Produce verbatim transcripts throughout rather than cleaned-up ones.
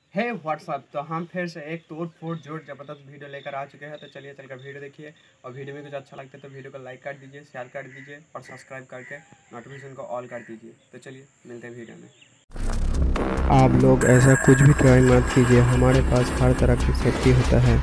हे WhatsApp. तो हम फिर से एक तोड़ फोड़ जोड़ जबरदस्त वीडियो लेकर आ चुके हैं। तो चलिए चलकर वीडियो देखिए, और वीडियो में कुछ अच्छा लगता है तो वीडियो को लाइक कर दीजिए, शेयर कर दीजिए और सब्सक्राइब करके नोटिफिकेशन को ऑल कर दीजिए। तो चलिए मिलते हैं वीडियो में। आप लोग ऐसा कुछ भी ट्राई मत कीजिए, हमारे पास हर तरह की सेफ्टी होता है।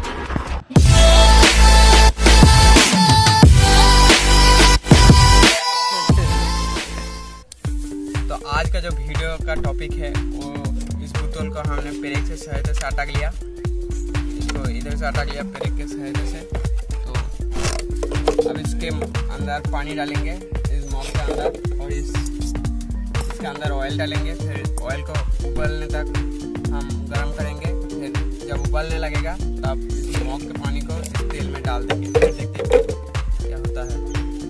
तो आज का जो वीडियो का टॉपिक है वो इस बोतल को हमने पेरेक से सहायता से अटक लिया, इसको इधर से अटक लिया पेरेक के सहायता से। तो अब इसके अंदर पानी डालेंगे इस मॉग के अंदर, और इस इसके अंदर ऑयल डालेंगे। फिर ऑयल को उबलने तक हम गर्म करेंगे। फिर जब उबलने लगेगा तब इस मॉग के पानी को इस तेल में डाल देंगे। फिर देखते हैं क्या होता है।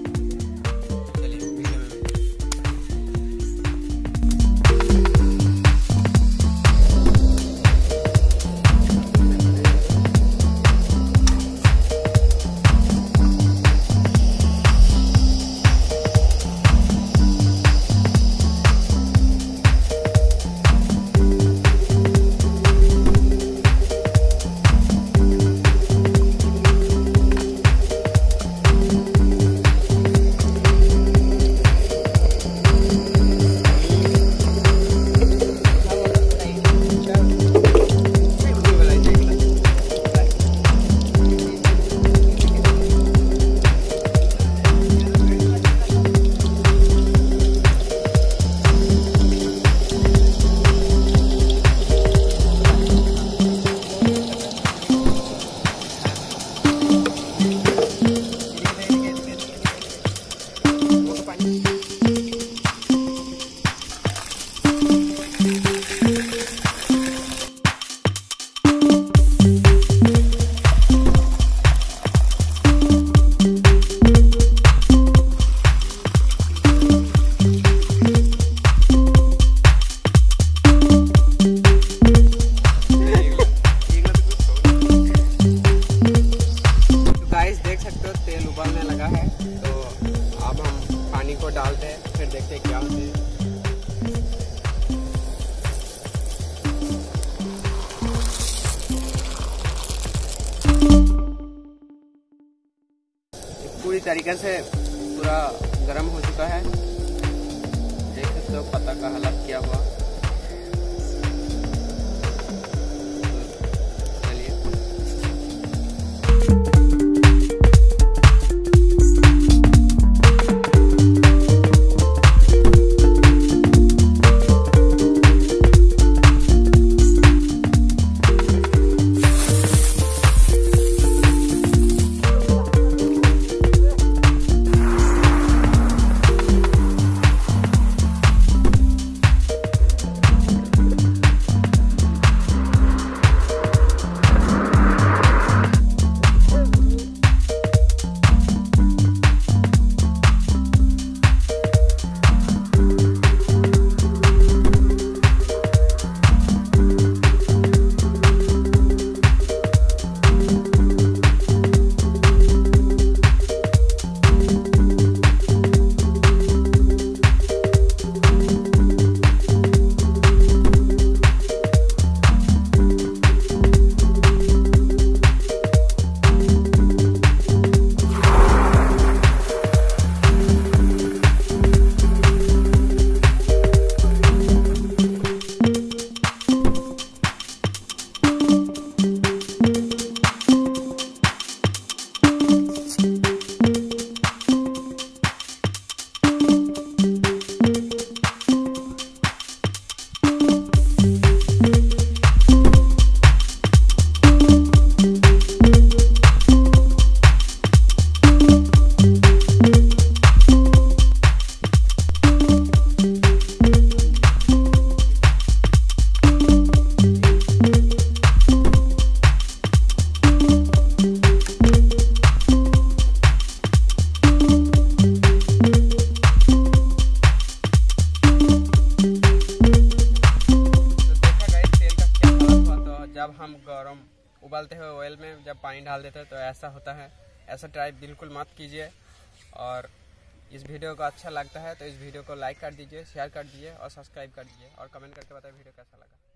तेल उबलने लगा है, तो अब हम पानी को डालते हैं, फिर देखते हैं क्या होते हैं। पूरी तरीके से पूरा गर्म हो चुका है, देख सकते हो पत्ता का हालत क्या हुआ। जब हम गरम उबालते हैं ऑयल में जब पानी डाल देते हैं तो ऐसा होता है। ऐसा ट्राई बिल्कुल मत कीजिए। और इस वीडियो को अच्छा लगता है तो इस वीडियो को लाइक कर दीजिए, शेयर कर दीजिए और सब्सक्राइब कर दीजिए, और कमेंट करके बताइए वीडियो कैसा लगा।